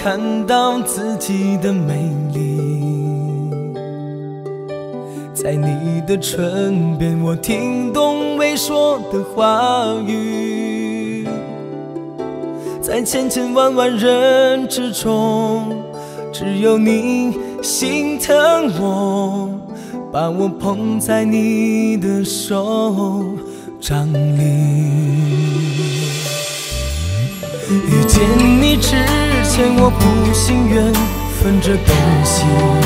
看到自己的美丽，在你的唇边我听懂未说的话语，在千千万万人之中，只有你心疼我，把我捧在你的手掌里。遇见你之前，我不信缘分这东西，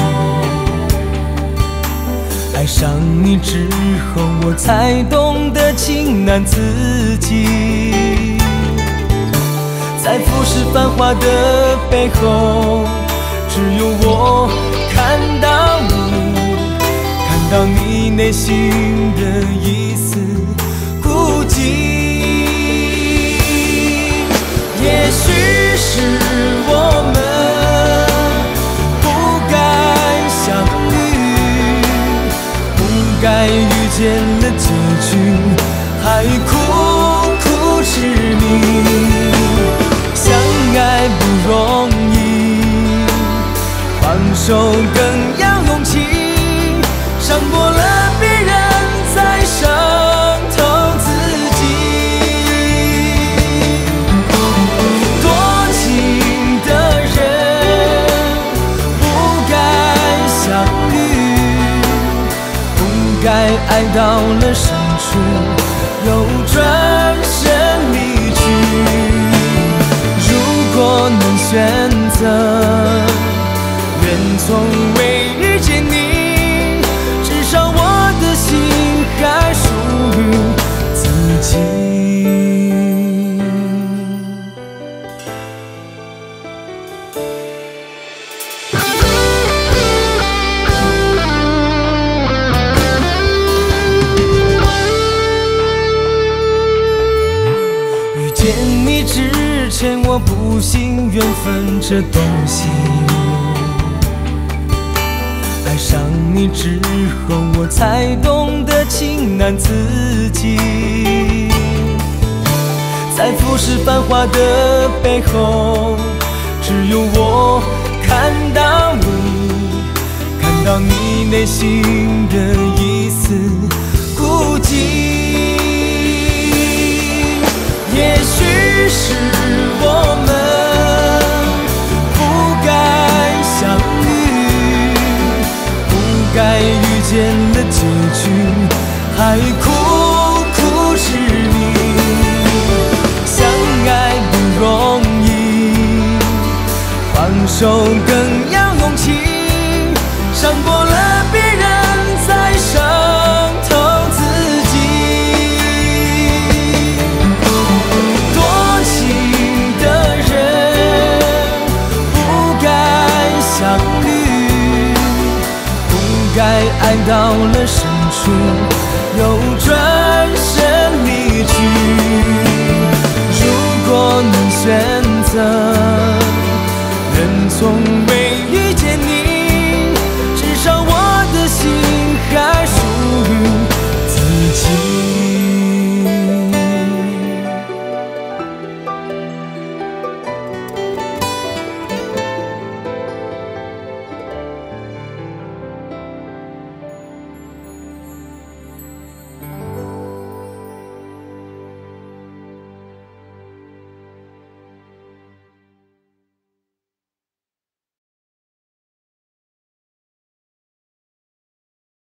爱上你之后，我才懂得情难自己。在浮世繁华的背后，只有我看到你，看到你内心的一丝孤寂。也许是我们不该相遇，不该遇见了结局，还苦苦执迷。相爱不容易，放手更要勇气，伤过了别人再伤透自己。多情的人不该相遇，不该爱到了深处又转身离去。如果能选择，愿从未遇见你，至少我的心还属于自己。遇见你之前，我不信缘分这东西，爱上你之后，我才懂得情难自己。在浮世繁华的背后，只有我看到你，看到你内心的一丝孤寂。也许是我们不该相遇，不该遇见了结局，还苦苦执迷。相爱不容易，放手更要勇气，伤过了别人再伤透自己。多情的人不该相遇，不该爱到了深处又